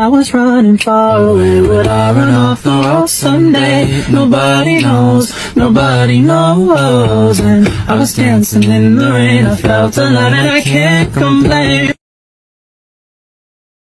I was running far away. Would I run off the road someday? Nobody knows, nobody knows. And I was dancing in the rain, I felt alive and I can't complain.